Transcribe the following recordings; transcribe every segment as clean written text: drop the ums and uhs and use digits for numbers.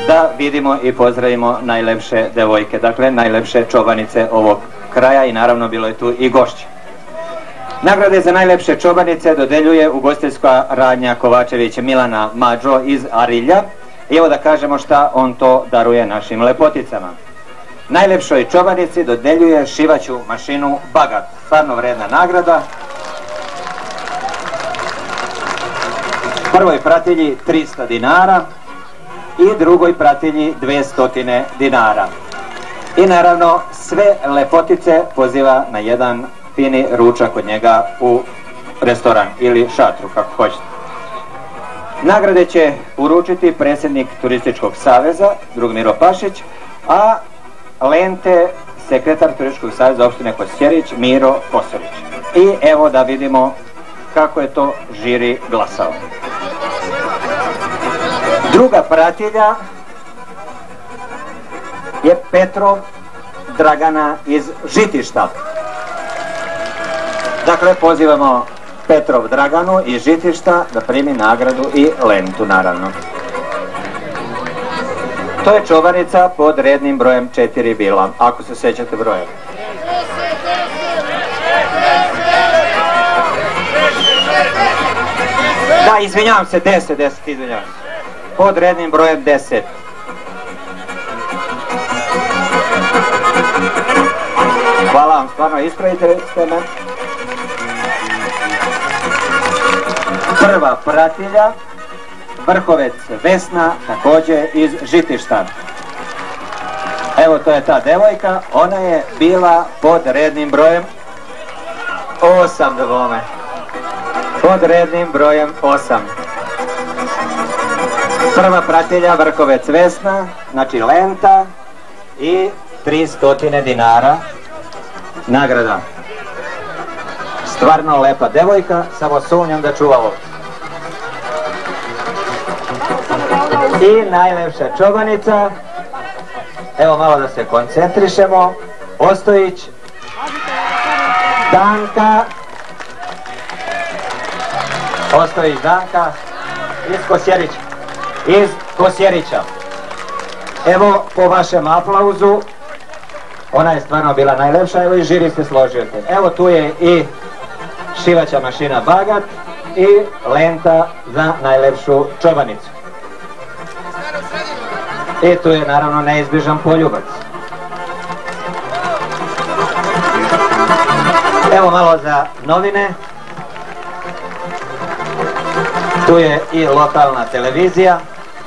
da vidimo i pozdravimo najlepše devojke, dakle najlepše čobanice ovog kraja i naravno bilo je tu i gošće. Nagrade za najlepše čobanice dodeljuje ugostiteljska radnja Kovačević Milana Mađo iz Arilja. I evo da kažemo šta on to daruje našim lepoticama. Najlepšoj čobanici dodeljuje šivaću mašinu Bagat, stvarno vredna nagrada. Prvoj pratilji 300 dinara i drugoj pratilji 200 dinara. I naravno sve lepotice poziva na jedan fini ručak od njega u restoran ili šatru, kako hoćete. Nagrade će uručiti predsjednik Turističkog saveza, drug Miro Pašić, a lente sekretar Turističkog saveza opštine Kosjerić, Miro Kosorić. I evo da vidimo kako je to žiri glasao. Druga pratilja je Petrov Dragana iz Žitišta. Dakle, pozivamo Petrov Draganu iz Žitišta da primi nagradu i lentu, naravno. To je čobanica pod rednim brojem 4 bila, ako se sjećate broja. Da, izvinjavam se, 10, izvinjavam se. Pod rednim brojem 10. Hvala vam, stvarno ispravite ste me. Prva pratilja, Vrhovec Vesna, također iz Žitišta. Evo, to je ta devojka, ona je bila pod rednim brojem 8, da bome. Pod rednim brojem 8. Prva pratilja, Vrhovec Vesna, znači lenta i 300 dinara nagrada. Stvarno lepa devojka, samo sumnjam da čuva ovdje. I najlepša čobanica, evo malo da se koncentrišemo, Ostojić Danka, Ostojić Danka iz Kosjerića. Evo po vašem aplauzu, ona je stvarno bila najlepša, evo i žiri se složio. Evo tu je i šivaća mašina Bagat i lenta za najlepšu čobanicu. I tu je naravno neizbježan poljubac. Evo malo za novine. Tu je i lokalna televizija.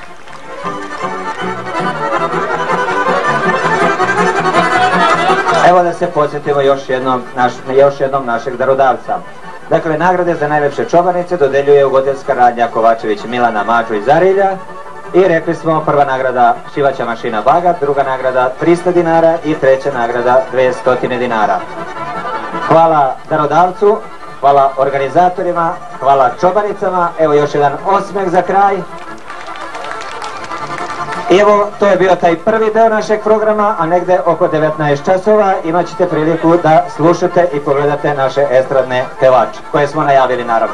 Evo da se podsjetimo još jednom našeg darodavca. Dakle, nagrade za najlepše čobanice dodeljuje ugostiteljska radnja Kovačević Milana Mađo iz Arilja. I rekli smo, prva nagrada šivaća mašina Bagat, druga nagrada 300 dinara i treća nagrada 200 dinara. Hvala darodavcu, hvala organizatorima, hvala čobanicama. Evo još jedan osmeh za kraj. Evo, to je bio taj prvi deo našeg programa, a negde oko 19 časova imat ćete priliku da slušate i pogledate naše estradne pevače, koje smo najavili naravno.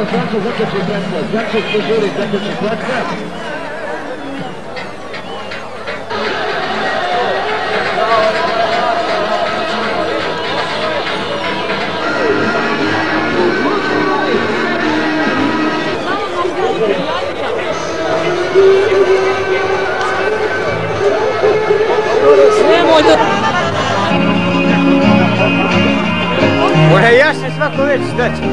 Slavko zakače kratka, Zakače požuri, zakače kratka. Može jašnje svako već, šta će?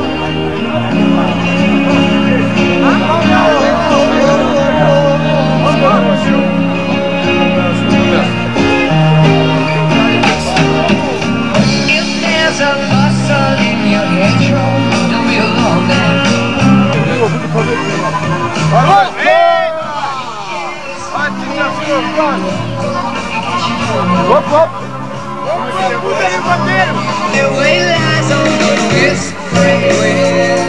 Hop, hop! The way lies on this freeway.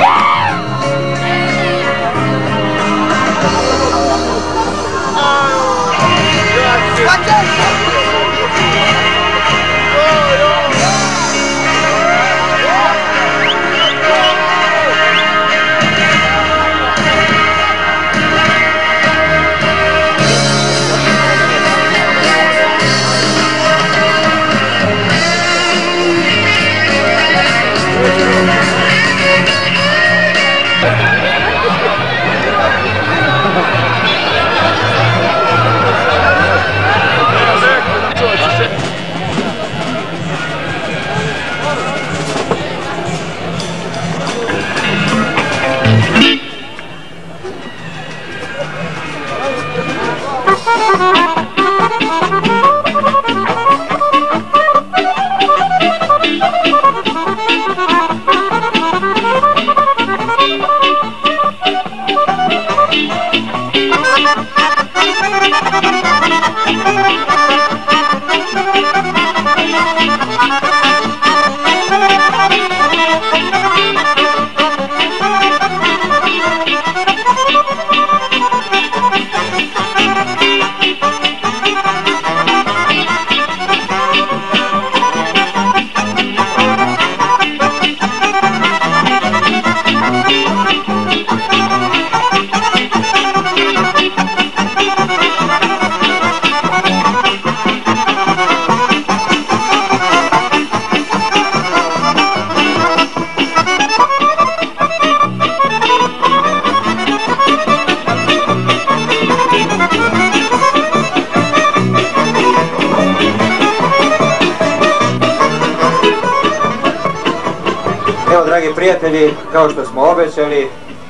Evo, dragi prijatelji, kao što smo obećali,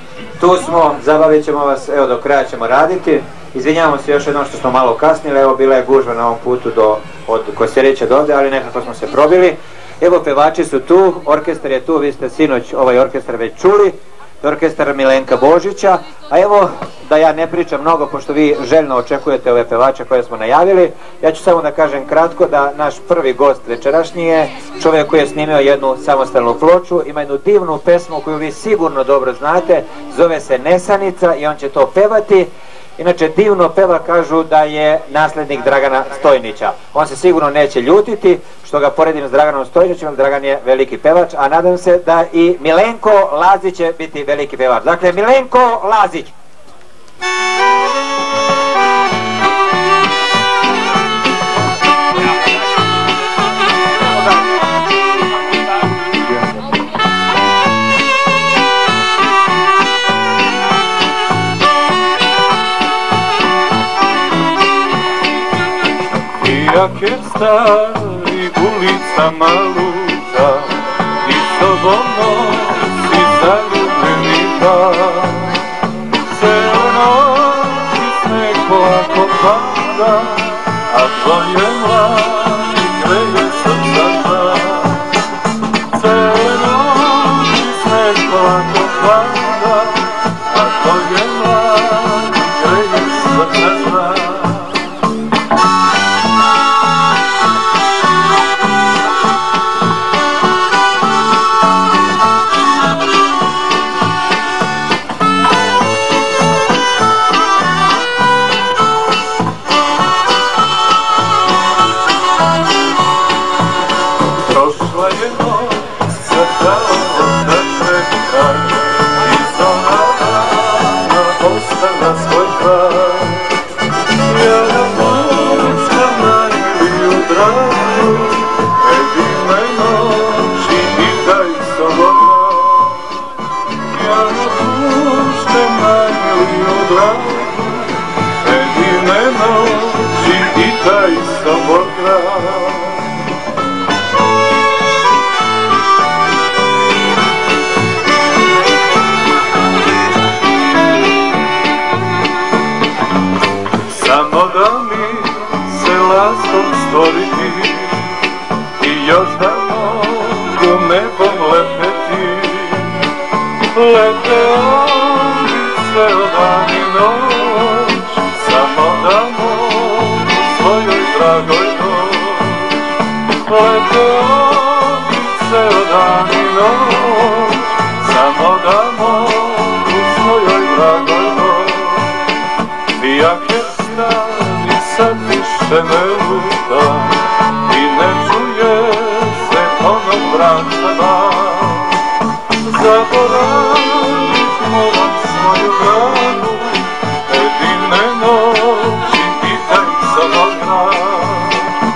tu smo, zabavit ćemo vas, evo do kraja ćemo raditi. Izvinjavamo se još jednom što smo malo kasnili, evo bila je gužva na ovom putu od Kosjerića do ovdje, ali nekako smo se probili. Evo, pevači su tu, orkestar je tu, vi ste sinoć ovaj orkestar već čuli, orkestar Milenka Božića, a evo, da ja ne pričam mnogo, pošto vi željno očekujete ove pevače koje smo najavili, ja ću samo da kažem kratko da naš prvi gost večerašnji je čovjek koji je snimio jednu samostalnu ploču, ima jednu divnu pesmu koju vi sigurno dobro znate, zove se Nesanica i on će to pevati. Inače, divno peva, kažu da je nasljednik Dragana Stojnića. On se sigurno neće ljutiti što ga poredim s Draganom Stojnićem, jer Dragan je veliki pevač, a nadam se da i Milenko Lazić će biti veliki pevač. Dakle, Milenko Lazić. Jakesta i ulicama luta i sobom nosi zaljubljeni dan. Celu noć i sneg polako pada, a tvoje mladi greje srca žar. Celu noć i sneg polako pada, a tvoje mladi greje srca žar. lepeti, leteo bi ceo dan i noć, samo da mogu svojoj dragoj doć. Leteo bi ceo dan i noć, samo da mogu svojoj dragoj doć. Dijak je stari, sad više ne luta i ne čuje se onog branca dan. Zaboravit moram svoju dragu, jedine noći i taj samograd.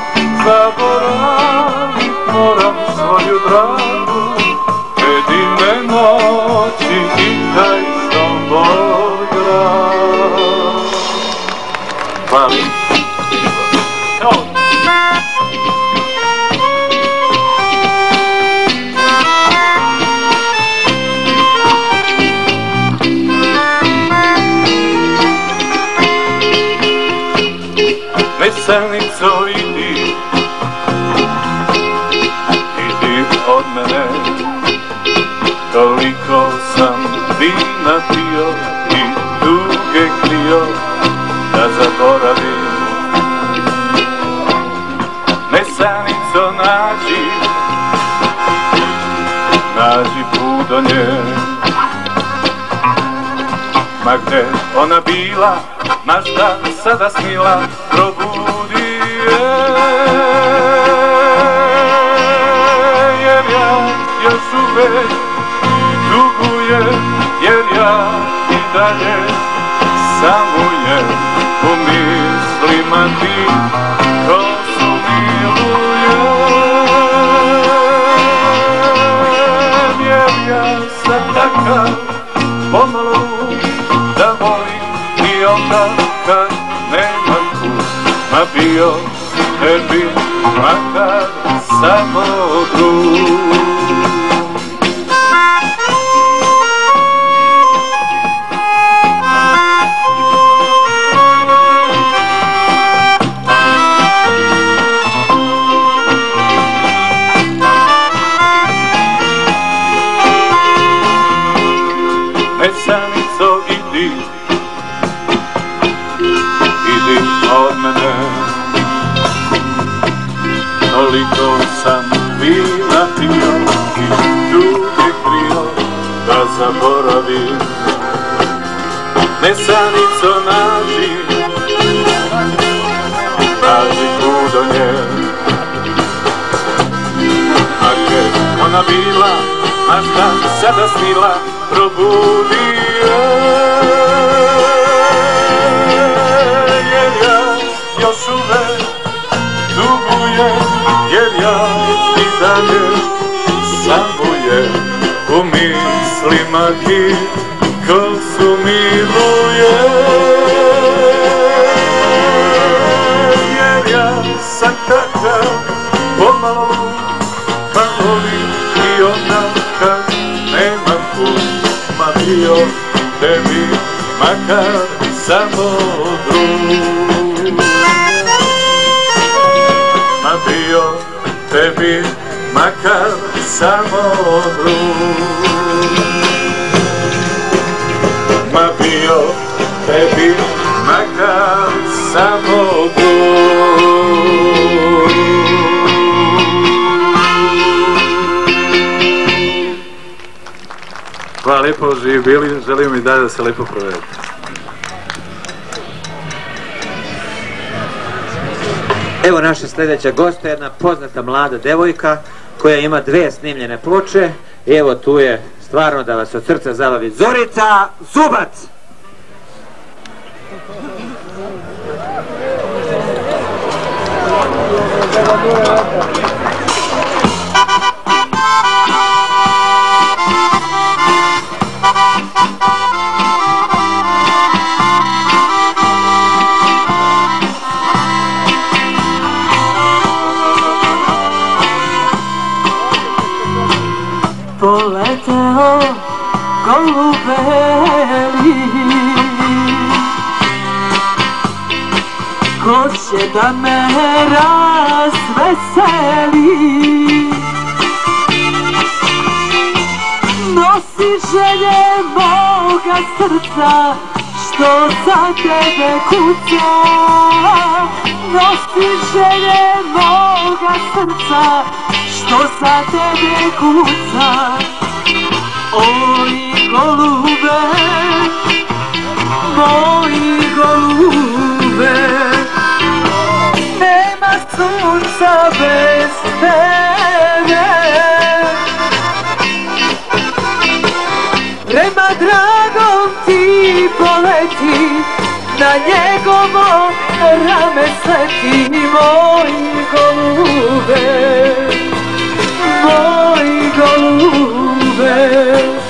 Zaboravit moram svoju dragu, jedine noći i taj samograd. Hvala. Veselico, idi, idi od mene, toliko sam vina pio i tuge krio da zaboravim. Veselico, nađi put do nje, ma gde ona bila, ma šta sada snila, probudi je, jer ja još uvek tugujem, jer ja i dalje samujem u mislima ti ko su milujem, jer ja sam takav pomalo da volim i onda kad nemam put, ma bio tebi makar samo drug. Veselico, idi, idi od mene, toliko sam vina pio i tuge krio da zaboravim. Veselico, nađi put do nje, a gdje ona bila, a šta sada snila, probudi je, jer ja još uvek tugujem, jer ja i dalje samujem u mislima ti ko su miluje, jer ja sam takav pomalo pa volim i onda kad nemam put, ma bio tebi makar samo drug. Ma bio tebi makar samo drug. Ma bio tebi makar samo drug. Hvala lijepo, živi bili, želim i dalje da se lijepo provedete. Evo naša sljedeća gosta, jedna poznata mlada devojka koja ima 2 snimljene ploče. I evo tu je stvarno da vas od srca zabavi Zorica Zubac! Poleteo golubeli, ko će da me razveseli, želje moga srca, što za tebe kuca. Nosi želje moga srca, što za tebe kuca. Oj golube, moji golube, nema sunca bez tebe. Prema dragom ti poleti, na njegovo rame sleti. Moji golube, moji golube.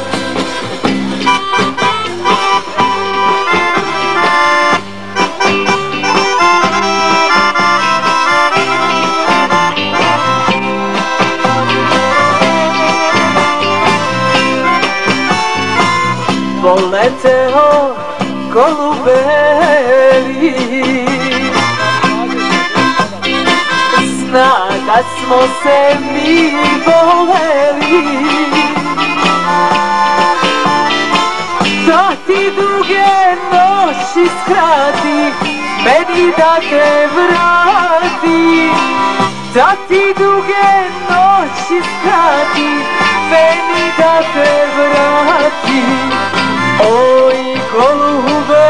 Poleteo golubeli, zna da smo se mi voleli, da ti duge noći skrati, meni da te vrati. Da ti duge noći skrati, meni da te vrati. Oj golube,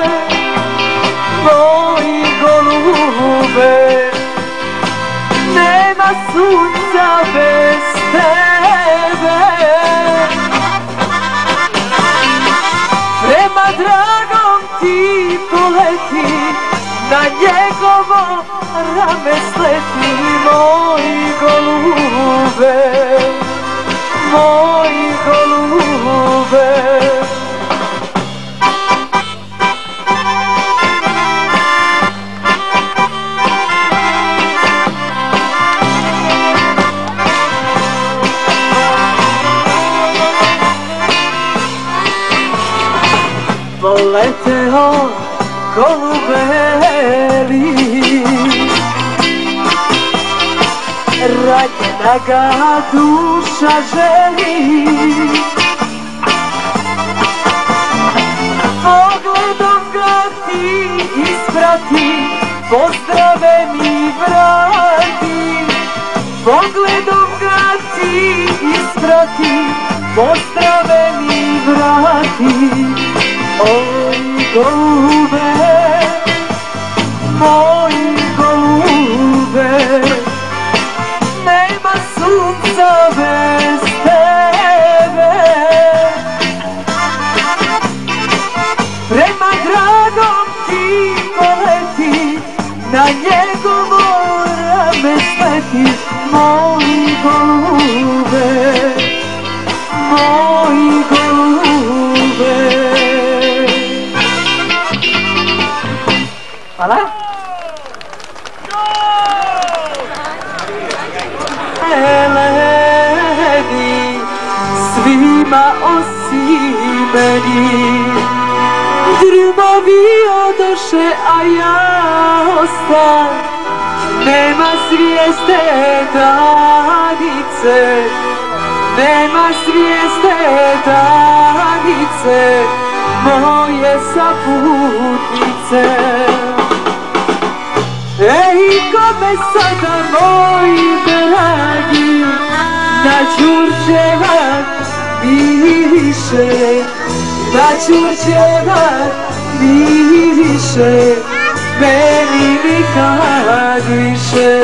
moji golube, nema sunca bez tebe. Prema dragom ti poleti, na njegovo rame sleti. Moji golube, moji golube. Poleteo golubeli, ranjena ga duša želi. Pogledom ga ti isprati, pozdrave mi vrati. Pogledom ga ti isprati, pozdrave mi vrati. Oj golube, moji golube, nema sunca bez tebe. Prema dragom ti poleti, na njegovo rame sleti. Moji golube, moji golube. Hvala. Ledi svima osim meni, drumovi odoše, a ja ostan. Nema zvijezde danice, nema zvijezde danice, moje saputnice. Ej, kome sada moji dragi, na Đurđevac miriše, na Đurđevac miriše, meni nikad više.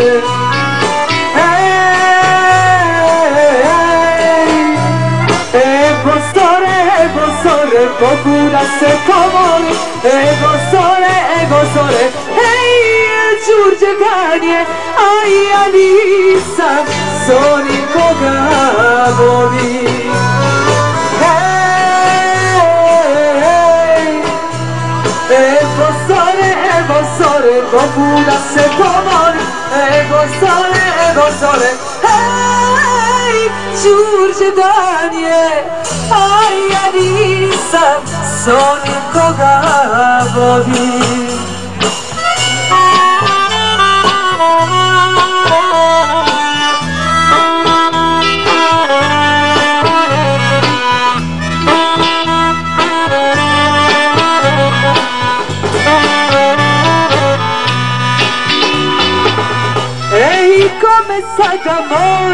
Evo sore, Bogu da se pomoli. Evo sore, hej, Đurđevan je, a ja nisam s onim koga voli. Evo sore, Bogu da se pomoli. Evo sore, hej, Đurđevan je, a ja nisam s onim koga voli.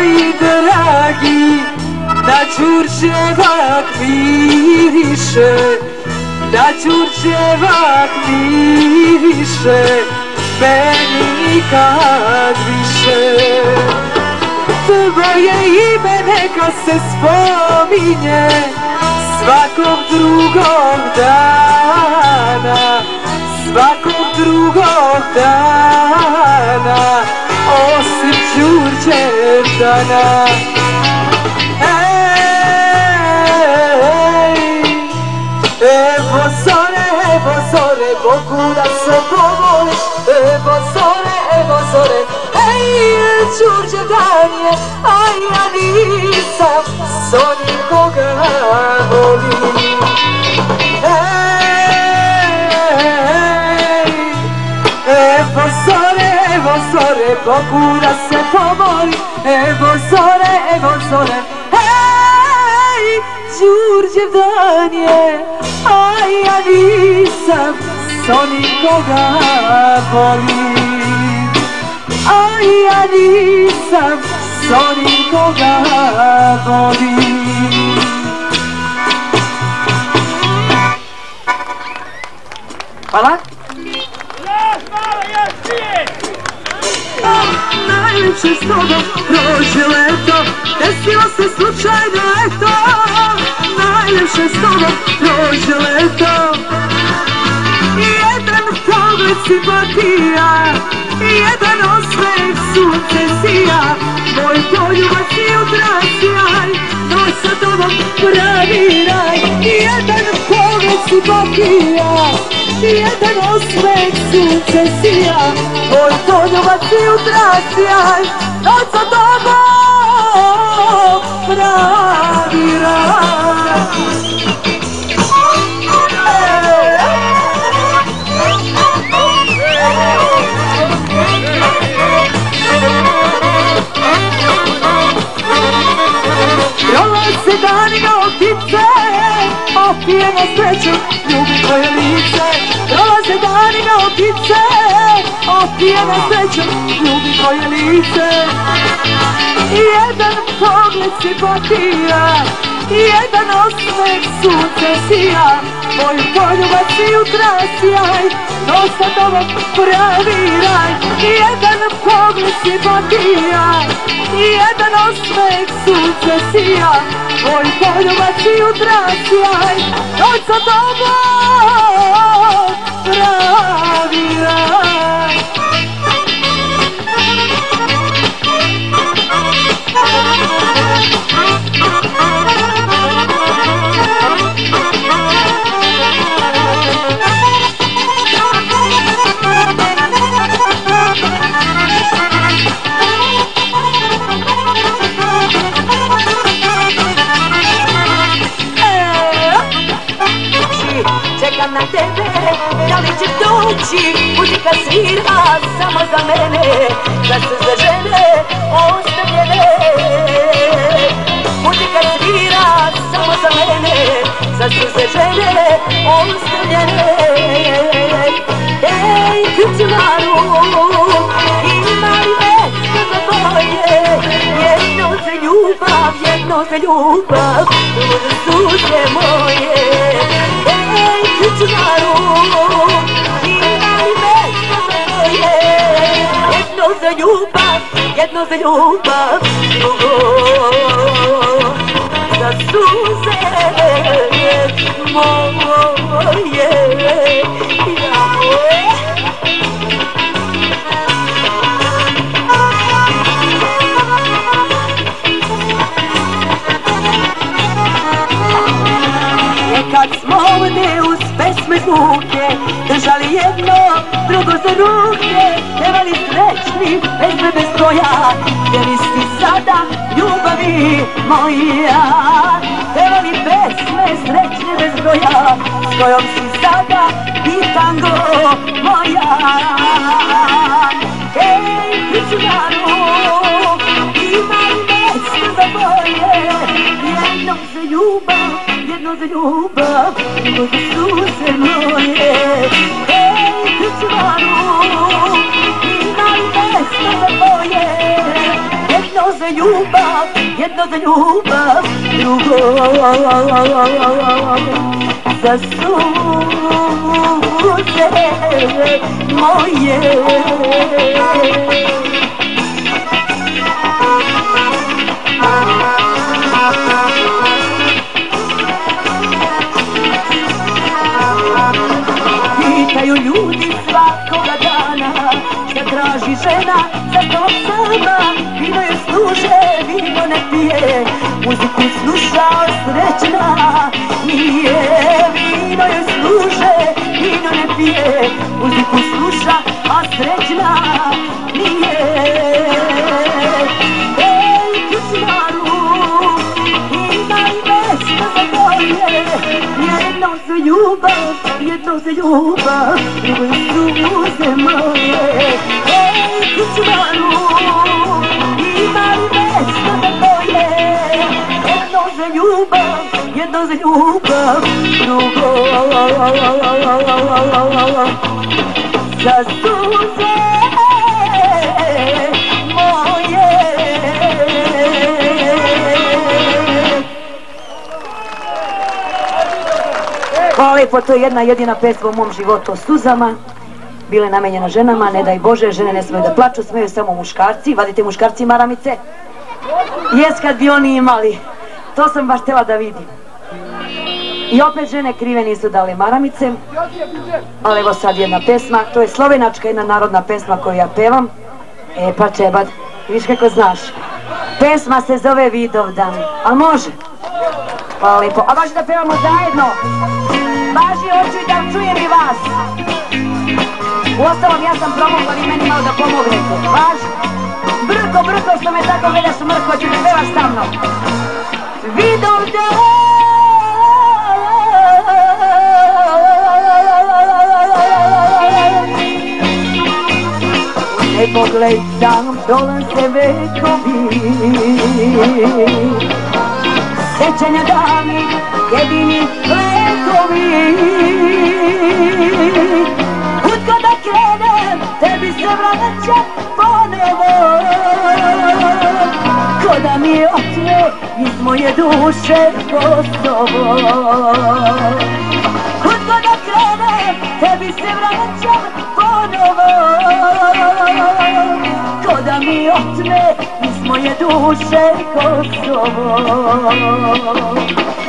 moji dragi, na Đurđevak miriše, na Đurđevak miriše, meni nikad više. Tvoje ime neka se spominje svakog drugog dana, svakog drugog dana, osim Đurđevdana. Evo zore, Bogu da se pomoli. Evo zore, ej, Đurđevdan je, a ja nisam so nikoga volim. Evo zore, Bogu da se pomoli. Evo zore, ej, Đurđevdan je, a ja nisam so nikoga volim. A ja nisam so nikoga volim. Hvala. Najljepše s tobom prođe leto, desilo se slučajno eto. Najljepše s tobom prođe leto, jedan pogled simpatija, jedan osmeh sunce sija. Moj poljubac jutra sjaj, noć sa tobom pravi raj. Jedan pogled simpatija, jedan osmeh sunce sija. Moj poljubac jutra sjaj, noć sa tobom pravi raj. Prolaze dani kao ptice, opijeno srećom ljubi tvoje lice. Prolaze dani kao ptice, opijeno srećom ljubi tvoje lice. Jedan pogled simpatija, jedan osmeh sunce sija. Moj poljubac jutra sjaj, noć sa tobom pravi raj. Jedan pogled simpatija, jedan osmeh sunce sija. Moj poljubac jutra sjaj, noć sa tobom pravi raj. Čekam na tebe, da li ćeš doći, muzika svira samo za mene, za sve žene ostavljene. Muzika svira samo za mene, za sve žene ostavljene. Ej, krčmaru, ima li mesta za tvoje, jedno za ljubav, drugo za suze moje. Krčmaru, ima li mesta za tvoje, jedno za ljubav, drugo za suze moje. Kad smo ovdje uz pesme zvuke držali jedno drugo za ruke, pevali srećni bez me bez tvoja, jer si sada ljubavi moja. Pevali pesme srećne bez broja, s kojom si sada i tango moja. Ej, krčmaru, ima li mesta za tvoje, jedno za ljubav, drugo za suze moje. Ej, krčmaru, ima li mesta za tvoje, jedno za ljubav, jedno za ljubav, drugo za suze moje. Pitaju ljudi svakoga dana šta traži žena za tom sama. Vino joj služe, vino ne pije, muziku sluša srećna nije. Vino joj služe, vino ne pije, muziku sluša, a srećna nije. Ej, kućmaru, ima i mesta za tvoje, jedno za ljubav, jedno za ljubav, drugo su suze moje. Ej, kućmaru, ima li mesta za tvoje, jedno za ljubav, jedno za ljubav, drugo za suze moje. Hvala lijepo, to je jedna jedina pesma u mom životu o suzama. Bila je namenjena ženama, ne daj Bože, žene ne smiju da plaču, smeju samo muškarci. Vadite muškarci maramice? Jes, kad bi oni imali. To sam baš htjela da vidim. I opet žene krive nisu dali maramice. Ali evo sad jedna pesma, to je slovenačka jedna narodna pesma koju ja pevam. E pa čebad, viš kako znaš. Pesma se zove Vidovdan, ali može? Hvala lijepo, a baš da pevamo zajedno. Važi oči da čujem i vas. Uostalom ja sam promogla, vi meni malo da pomognete. Važi? Brko, brko što me tako gledaš mrko, ću da pevaš sa mnom. Vidovdan. Ne pogledam, dolaze vekovi, sećanja davnih, jedini lekovi. Kud god da krenem, tebi se vraćam ponovo, ko da mi otme iz moje duše Kosovo. Kud god da krenem, tebi se vraćam ponovo, ko da mi otme iz moje duše Kosovo.